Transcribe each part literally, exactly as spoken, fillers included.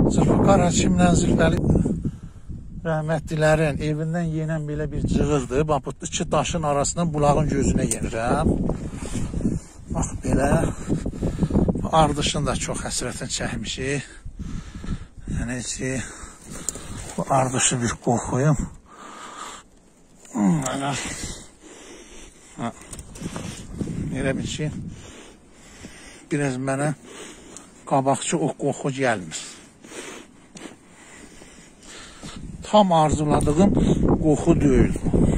Zülfikar Həkimlə Zülfəli rəhmətlilərin evindən yenən belə bir cığırdır. Bax, bu iki daşın arasından bulağın gözünə yenirəm. Bax, belə. Ardışın da çox həsrətini çəkmişik. Yəni ki, bu ardışı bir qoxuyum. Elə bir ki, biraz mənə qabaqçı o qoxu gəlmir. Tam arzuladığım qoxu deyil.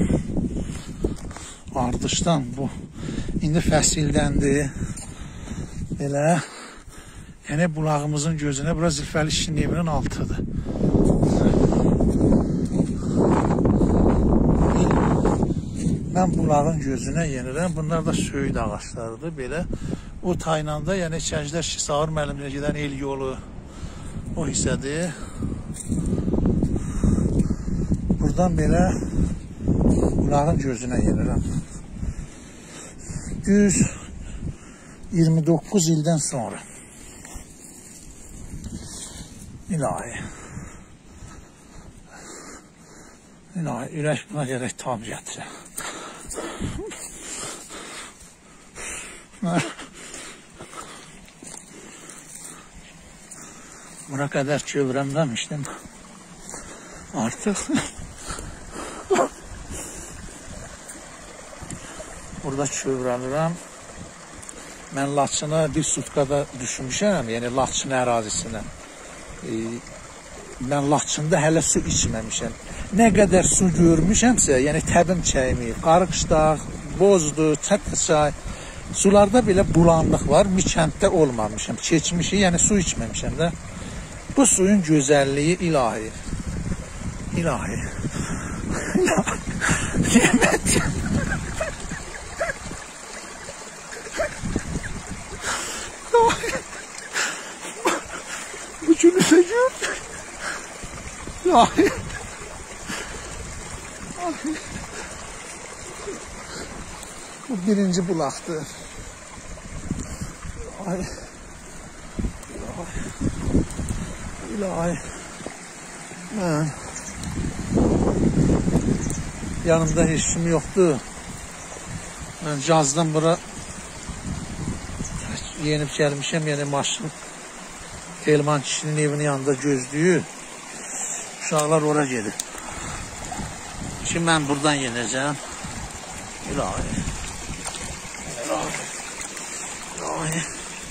Ardışdan bu. İndi fəsildəndir. Belə. Yəni bulağımızın gözünə. Bura Zülfəli kişinin evinin altıdır. Mən bulağın gözünə yenirəm. Bunlar da söyüd ağaçlarıdır. Belə. O taynanda, yəni Çənclər Şisağır müəllimlə gedən el yolu o hissədir. Buradan belə bulağın gözünə yenirəm. Düz iyirmi doqquz ildən sonra. İlahi. İlahi, ürək buna gərək tam gətirəm. Buna qədər kövrəmləmişdim. Artıq burada kövrəlirəm. Mən Laçına bir sutkada düşünmüşəm, yəni Laçın ərazisinə. E, mən Laçında hələ su içməmişəm. Nə qədər su görmüşəmsə, yəni təbim çəymiyib. Qarıqışdağ, Bozdu, Çətqıçay, sularda belə bulanlıq var. Mikənddə olmamışam, keçmişi, yəni su içməmişəm də. Bu suyun gözəlliyi ilahi. İlahi. Yemək. Bu günü de gör. İlahi. Bu birinci bulaqdır. İlahi. İlahi. Mən yanımda heç kim yoxdur. Mən cazdan bura yenib gəlmişəm, yəni maşın Elman kişinin evinin yanında gözlüyü. Uşaqlar ora gedir. Şimdi mən buradan yenəcəm. İlahi. İlahi. İlahi.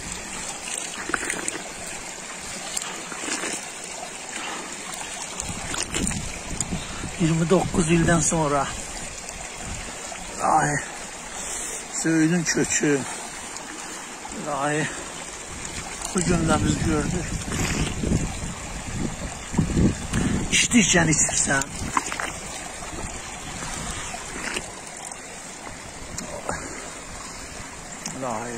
iyirmi doqquz ildən sonra İlahi, Söğüdün kökü İlahi, bugün də biz gördük. İçdikcən içirsən. İlahi.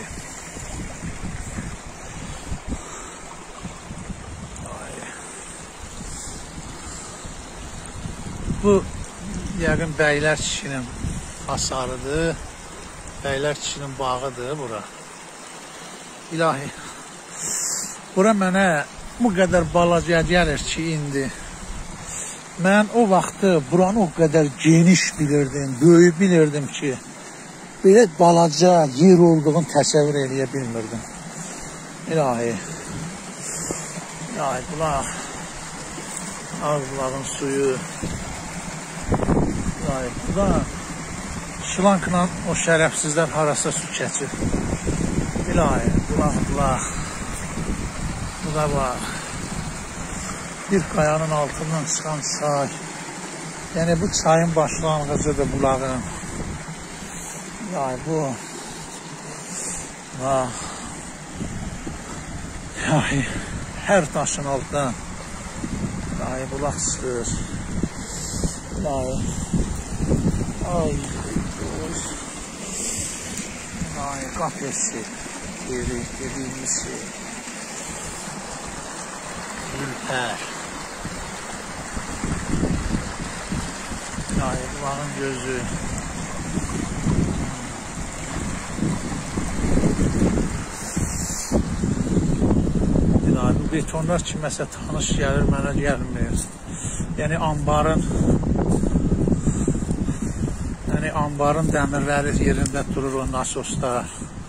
Bu yəqin Bəylər kişinin hasarıdır. Bəylər kişinin bağıdır bura. İlahi. Bura mənə bu qədər balaca gəlir ki, indi. Mən o vaxtı buranı o qədər geniş bilirdim, böyük bilirdim ki, belə balaca yer olduğunu təsəvvür eləyə bilmirdim. İlahi. İlahi, bulaq. Ağzılağın suyu. Burada şlankla o şərəfsizlər harasa su keçir. İlahi, bulaq, bulaq. Bu da bax. Bir qayanın altından çıxan çay. Yəni bu çayın başlanğıcıdır bulağın. İlahi, bu. Bax. İlahi, hər daşın altından. İlahi, bulaq çıxır. İlahi. Ay, ay, kafesi, yeri, dediğimiz şey, ülper, ay, bulağın gözü, ay, bu betonlar kiməsə tanış gəlir, mənə gəlmir. Yəni ambarın yəni ambarın dəmirləri yerində durur o nasoslar.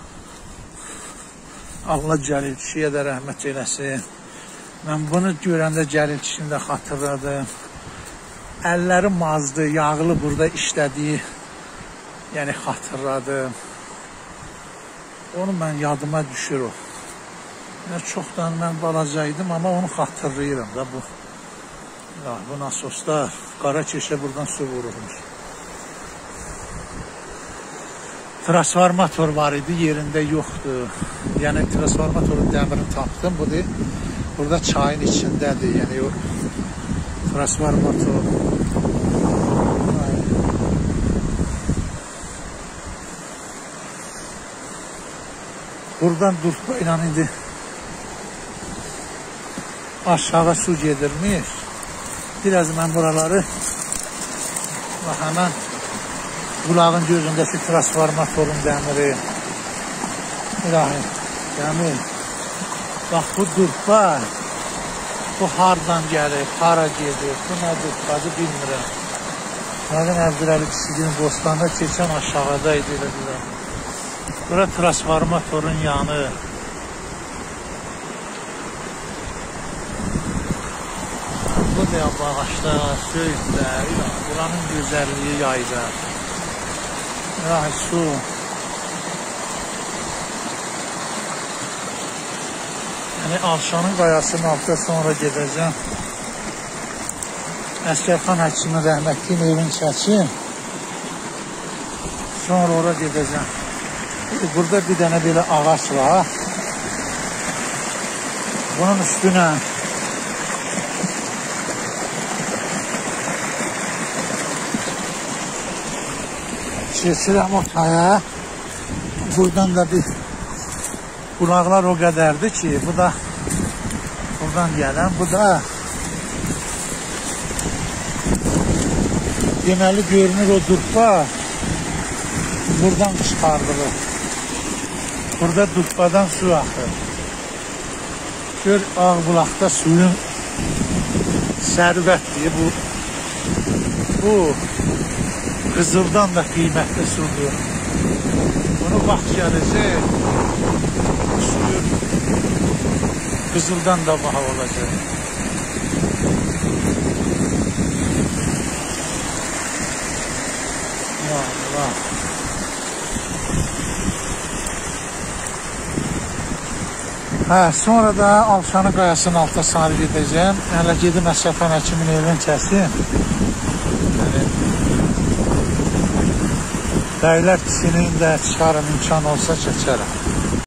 Allah Cəlil kişiyə də rəhmət eləsin. Mən bunu görəndə Cəlil kişini də xatırladım. Əlləri mazdı, yağlı burada işlədiyi yəni xatırladım. Onu mən yadıma düşür o. Yəni, çoxdan mən balacaydım, amma onu xatırlayıram da bu. Ya, bu nasoslar, qara keşə buradan su vururmuş. Transformator var idi, yerində yoxdur. Yəni, transformatorun dəmirini tapdım, bu deyil. Burada çayın içindədir, yəni o transformator. Buradan durtma ilə indi aşağı su gedirmiş. Biraz mən buraları bax, həmən qulağın gözündəki transformatorun dəmiri. İlahi, dəmir. Bax, bu durtma, bu hardan gəlir, hara gedir, bu nə durtmadır bilmirəm. Mənim Əbdüləli kişinin bostanda keçən aşağıdaydı, elə biləm. Bura transformatorun yanı. Bu da bağaçlar, söyüdlər, buranın gözəlliyi yayda. İlahi, su. Yəni, Avşanın qayasının altına sonra gedəcəm. Əskərxan həkimin rəhmətliyin evini çəkim. Sonra ora gedəcəm. Burada bir dənə belə ağac var. Bunun üstünə keçirəm o taya. Buradan da bir qulaqlar o qədərdir ki, bu da buradan gələn, bu da deməli görünür o durpa buradan çıxardılır. Burada durpadan su axır. Gör, Ağbulaqda suyun sərvətdir bu. Bu Qızıldan da qiymətli sudur. Bunu vaxt gələcək, suyun Qızıldan da baha olacaq. Allah. Hə, sonra da Avşanın qayasının altına sarı gedəcəm. Hələ gedim Əskərxan həkimin evini kəsim. Bəylər kişinin də çıxarım imkan olsa çəkərəm.